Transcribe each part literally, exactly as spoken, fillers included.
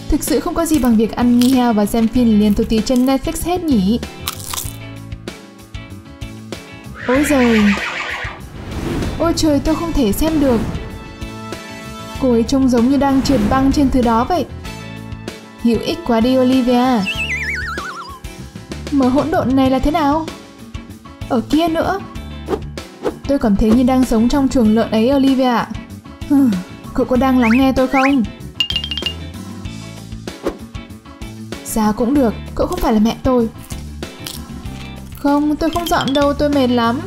Thực sự không có gì bằng việc ăn như heo và xem phim liền tụt tí trên Netflix hết nhỉ? Ôi giời! Ôi trời, tôi không thể xem được. Cô ấy trông giống như đang trượt băng trên thứ đó vậy. Hữu ích quá đi Olivia. Mở hỗn độn này là thế nào? Ở kia nữa. Tôi cảm thấy như đang sống trong chuồng lợn ấy Olivia. Cậu có đang lắng nghe tôi không? Sao cũng được, cậu không phải là mẹ tôi. Không, tôi không dọn đâu, tôi mệt lắm.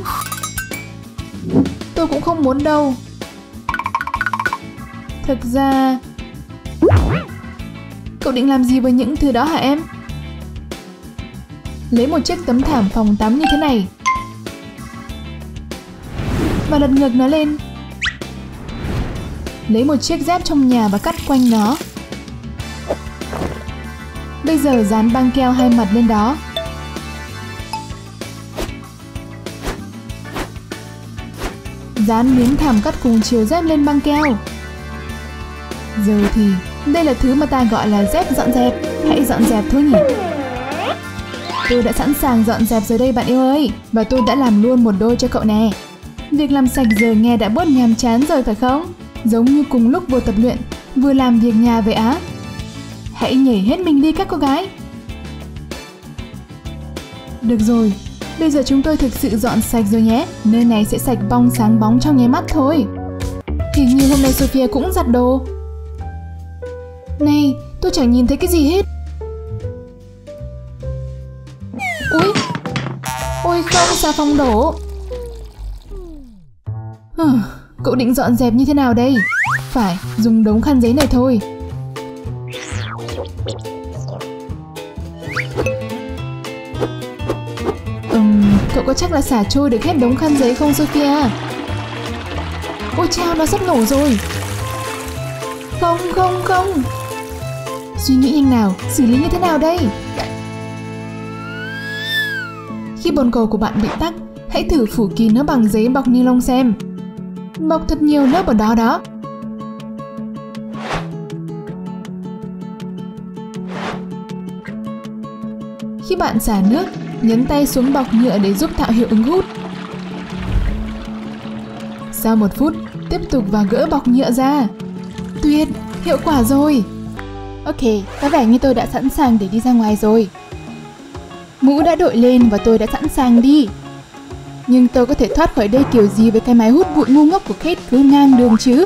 Tôi cũng không muốn đâu. Thực ra... Cậu định làm gì với những thứ đó hả em? Lấy một chiếc tấm thảm phòng tắm như thế này và lật ngược nó lên. Lấy một chiếc dép trong nhà và cắt quanh nó. Bây giờ dán băng keo hai mặt lên đó. Dán miếng thảm cắt cùng chiều dép lên băng keo. Giờ thì đây là thứ mà ta gọi là dép dọn dẹp. Hãy dọn dẹp thôi nhỉ. Tôi đã sẵn sàng dọn dẹp rồi đây bạn yêu ơi. Và tôi đã làm luôn một đôi cho cậu nè. Việc làm sạch giờ nghe đã bớt nhàm chán rồi phải không? Giống như cùng lúc vừa tập luyện, vừa làm việc nhà vậy á. Hãy nhảy hết mình đi các cô gái. Được rồi, bây giờ chúng tôi thực sự dọn sạch rồi nhé. Nơi này sẽ sạch bong sáng bóng trong nháy mắt thôi. Hình như hôm nay Sophia cũng giặt đồ. Này, tôi chẳng nhìn thấy cái gì hết. Úi, ôi không, xà phòng đổ. Cậu định dọn dẹp như thế nào đây? Phải, dùng đống khăn giấy này thôi. Ừm, cậu có chắc là xả trôi được hết đống khăn giấy không Sophia? Ôi chao, nó sắp nổ rồi. Không, không, không. Suy nghĩ nhanh nào, xử lý như thế nào đây? Khi bồn cầu của bạn bị tắc, hãy thử phủ kín nó bằng giấy bọc ni lông xem. Bọc thật nhiều lớp ở đó đó. Khi bạn xả nước, nhấn tay xuống bọc nhựa để giúp tạo hiệu ứng hút. Sau một phút, tiếp tục và gỡ bọc nhựa ra. Tuyệt, hiệu quả rồi. Ok, có vẻ như tôi đã sẵn sàng để đi ra ngoài rồi. Mũ đã đội lên và tôi đã sẵn sàng đi. Nhưng tôi có thể thoát khỏi đây kiểu gì với cái máy hút bụi ngu ngốc của Kate cứ ngang đường chứ?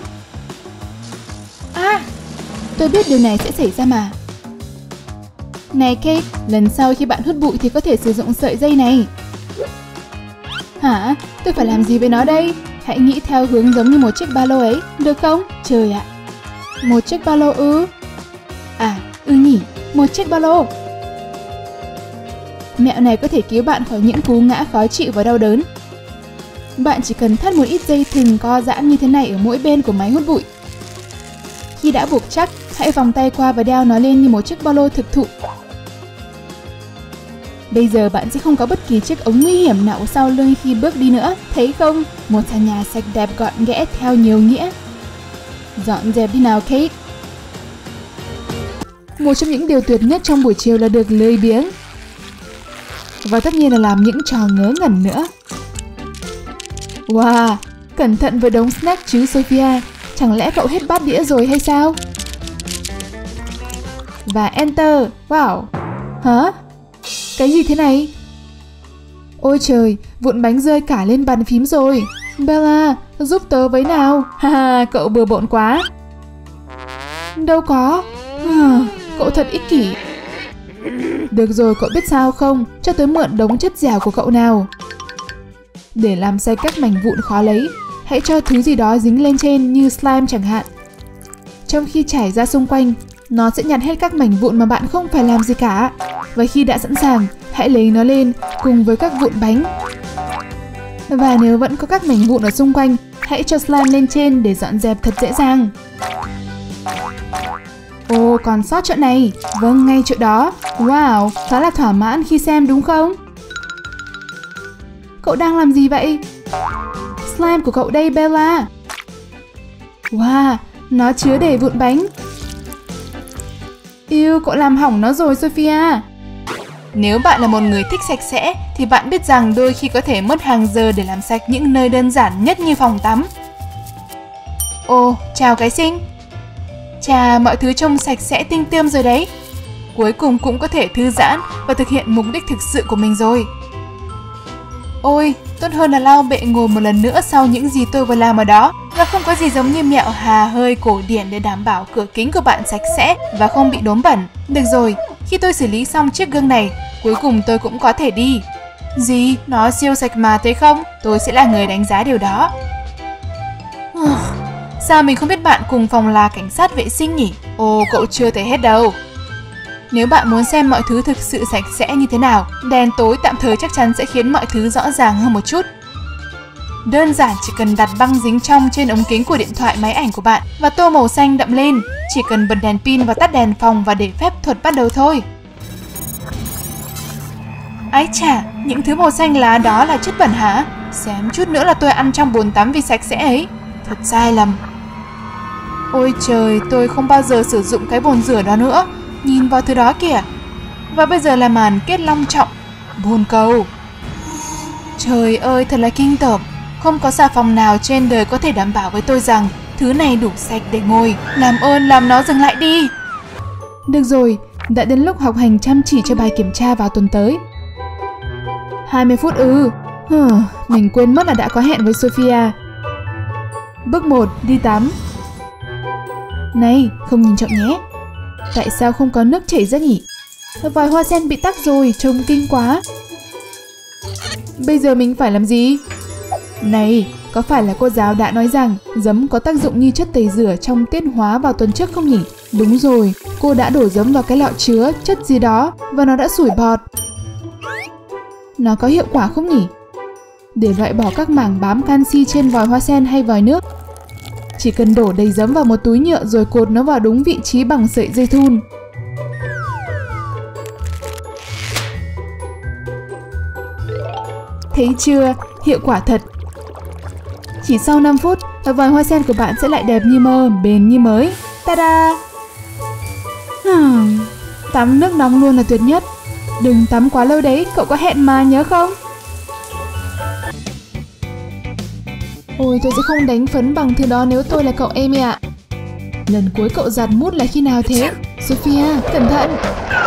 À, tôi biết điều này sẽ xảy ra mà. Này Kate, lần sau khi bạn hút bụi thì có thể sử dụng sợi dây này. Hả? Tôi phải làm gì với nó đây? Hãy nghĩ theo hướng giống như một chiếc ba lô ấy, được không? Trời ạ! Một chiếc ba lô ư? À, ừ nhỉ, một chiếc ba lô. Mẹo này có thể cứu bạn khỏi những cú ngã khó chịu và đau đớn. Bạn chỉ cần thắt một ít dây thừng co giãn như thế này ở mỗi bên của máy hút bụi. Khi đã buộc chắc, hãy vòng tay qua và đeo nó lên như một chiếc ba lô thực thụ. Bây giờ bạn sẽ không có bất kỳ chiếc ống nguy hiểm nào sau lưng khi bước đi nữa, thấy không? Một sàn nhà sạch đẹp gọn ghẽ theo nhiều nghĩa. Dọn dẹp đi nào Kate. Một trong những điều tuyệt nhất trong buổi chiều là được lười biếng. Và tất nhiên là làm những trò ngớ ngẩn nữa. Wow, cẩn thận với đống snack chứ Sophia. Chẳng lẽ cậu hết bát đĩa rồi hay sao? Và enter. Wow. Hả? Cái gì thế này? Ôi trời, vụn bánh rơi cả lên bàn phím rồi. Bella, giúp tớ với nào. Haha, cậu bừa bộn quá. Đâu có. À, cậu thật ích kỷ. Được rồi, cậu biết sao không? Cho tớ mượn đống chất dẻo của cậu nào. Để làm sạch các mảnh vụn khó lấy, hãy cho thứ gì đó dính lên trên như slime chẳng hạn. Trong khi chảy ra xung quanh, nó sẽ nhặt hết các mảnh vụn mà bạn không phải làm gì cả. Và khi đã sẵn sàng, hãy lấy nó lên cùng với các vụn bánh. Và nếu vẫn có các mảnh vụn ở xung quanh, hãy cho slime lên trên để dọn dẹp thật dễ dàng. Ồ, còn sót chỗ này. Vâng, ngay chỗ đó. Wow, khá là thỏa mãn khi xem đúng không? Cậu đang làm gì vậy? Slime của cậu đây Bella. Wow, nó chứa đầy vụn bánh. Yêu, cậu làm hỏng nó rồi Sophia. Nếu bạn là một người thích sạch sẽ thì bạn biết rằng đôi khi có thể mất hàng giờ để làm sạch những nơi đơn giản nhất như phòng tắm. Ồ, chào cái xinh. Chà, mọi thứ trông sạch sẽ tinh tươm rồi đấy. Cuối cùng cũng có thể thư giãn và thực hiện mục đích thực sự của mình rồi. Ôi, tốt hơn là lau bệ ngồi một lần nữa sau những gì tôi vừa làm ở đó. Và không có gì giống như mẹo hà hơi cổ điển để đảm bảo cửa kính của bạn sạch sẽ và không bị đốm bẩn. Được rồi, khi tôi xử lý xong chiếc gương này, cuối cùng tôi cũng có thể đi. Gì? Nó siêu sạch mà thấy không? Tôi sẽ là người đánh giá điều đó. Sao mình không biết bạn cùng phòng là cảnh sát vệ sinh nhỉ? Ồ, cậu chưa thấy hết đâu. Nếu bạn muốn xem mọi thứ thực sự sạch sẽ như thế nào, đèn tối tạm thời chắc chắn sẽ khiến mọi thứ rõ ràng hơn một chút. Đơn giản chỉ cần đặt băng dính trong trên ống kính của điện thoại máy ảnh của bạn và tô màu xanh đậm lên. Chỉ cần bật đèn pin và tắt đèn phòng và để phép thuật bắt đầu thôi. Ái chà, những thứ màu xanh lá đó là chất bẩn hả? Xém chút nữa là tôi ăn trong bồn tắm vì sạch sẽ ấy. Thật sai lầm. Ôi trời, tôi không bao giờ sử dụng cái bồn rửa đó nữa. Nhìn vào thứ đó kìa. Và bây giờ là màn kết long trọng. Bồn cầu. Trời ơi, thật là kinh tởm. Không có xà phòng nào trên đời có thể đảm bảo với tôi rằng thứ này đủ sạch để ngồi. Làm ơn làm nó dừng lại đi. Được rồi, đã đến lúc học hành chăm chỉ cho bài kiểm tra vào tuần tới. hai mươi phút ư. Hừ, mình quên mất là đã có hẹn với Sophia. Bước một, đi tắm. Này, không nhìn trộm nhé. Tại sao không có nước chảy ra nhỉ? Vòi hoa sen bị tắc rồi, trông kinh quá. Bây giờ mình phải làm gì? Này, có phải là cô giáo đã nói rằng giấm có tác dụng như chất tẩy rửa trong tiết hóa vào tuần trước không nhỉ? Đúng rồi, cô đã đổ giấm vào cái lọ chứa chất gì đó và nó đã sủi bọt. Nó có hiệu quả không nhỉ? Để loại bỏ các mảng bám canxi trên vòi hoa sen hay vòi nước, chỉ cần đổ đầy giấm vào một túi nhựa rồi cột nó vào đúng vị trí bằng sợi dây thun. Thấy chưa? Hiệu quả thật. Chỉ sau năm phút, vòi hoa sen của bạn sẽ lại đẹp như mơ, bền như mới. Ta-da! Hmm, tắm nước nóng luôn là tuyệt nhất. Đừng tắm quá lâu đấy, cậu có hẹn mà nhớ không? Ôi, tôi sẽ không đánh phấn bằng thứ đó nếu tôi là cậu Amy ạ. Lần cuối cậu giặt mút là khi nào thế? Sophia, cẩn thận!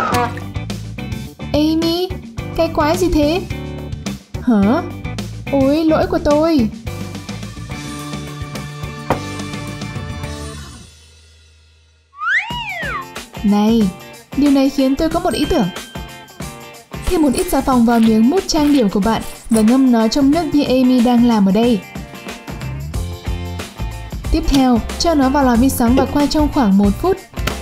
Amy, cái quái gì thế? Hả? Ôi, lỗi của tôi! Này, điều này khiến tôi có một ý tưởng. Thêm một ít xà phòng vào miếng mút trang điểm của bạn và ngâm nó trong nước như Amy đang làm ở đây. Tiếp theo, cho nó vào lò vi sóng và quay trong khoảng một phút.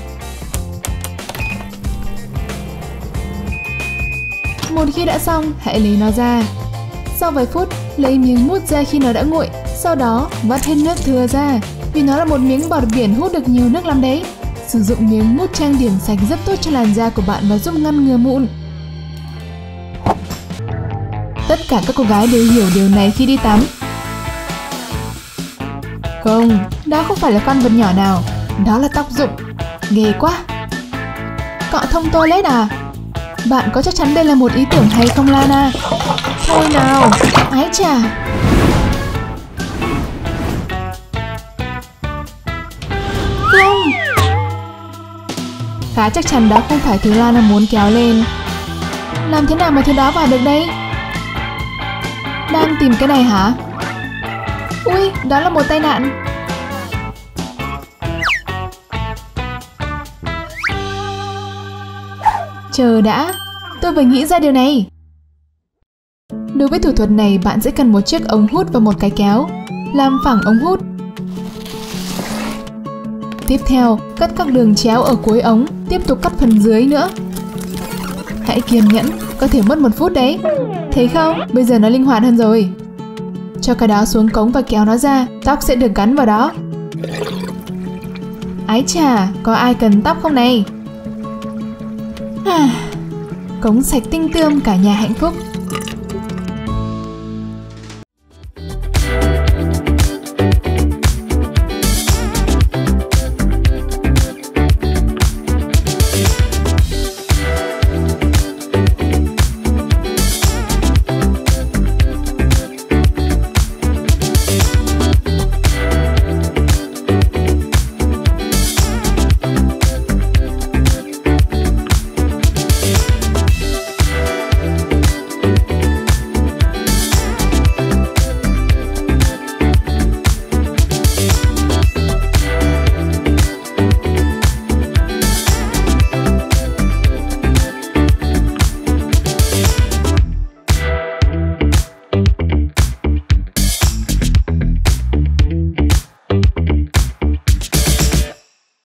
Một khi đã xong, hãy lấy nó ra. Sau vài phút, lấy miếng mút ra khi nó đã nguội. Sau đó, vắt hết nước thừa ra, vì nó là một miếng bọt biển hút được nhiều nước lắm đấy. Sử dụng miếng mút trang điểm sạch rất tốt cho làn da của bạn và giúp ngăn ngừa mụn. Tất cả các cô gái đều hiểu điều này khi đi tắm. Không, đó không phải là con vật nhỏ nào. Đó là tóc rụng. Ghê quá. Cọ thông toilet à? Bạn có chắc chắn đây là một ý tưởng hay không Lana? Thôi nào, ái chà. Không. Khá chắc chắn đó không phải thứ Lana muốn kéo lên. Làm thế nào mà thứ đó vào được đây? Đang tìm cái này hả? Ui, đó là một tai nạn. Chờ đã, tôi vừa nghĩ ra điều này. Đối với thủ thuật này, bạn sẽ cần một chiếc ống hút và một cái kéo. Làm phẳng ống hút. Tiếp theo, cắt các đường chéo ở cuối ống, tiếp tục cắt phần dưới nữa. Hãy kiên nhẫn, có thể mất một phút đấy. Thấy không? Bây giờ nó linh hoạt hơn rồi. Cho cái đó xuống cống và kéo nó ra, tóc sẽ được gắn vào đó. Ái chà, có ai cần tóc không này? À, cống sạch tinh tươm, cả nhà hạnh phúc.